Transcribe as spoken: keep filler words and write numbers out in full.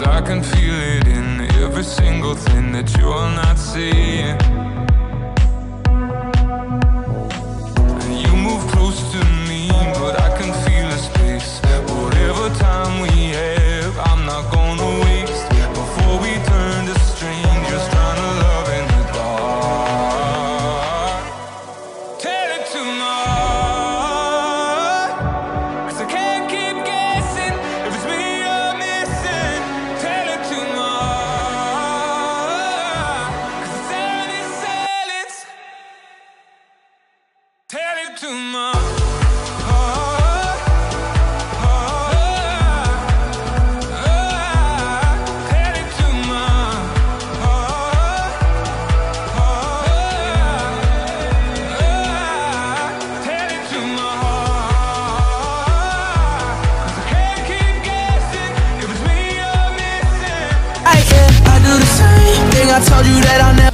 I can feel it in every single thing that you're not seeing. You move close to me, but I can feel the space. Whatever time we have, I'm not gonna waste before we turn to strangers, trying to love in the dark. Tell it to my heart, 'cause I can't keep guessing if it's me you're missing. Tell it to my heart, 'cause the sound is silence. Tell it to my heart, heart, heart. Tell it to my heart, heart, heart. Tell it to my heart, 'cause I can't keep guessing if it's me you're missing. I, yeah, I do the same thing. I told you that I'll never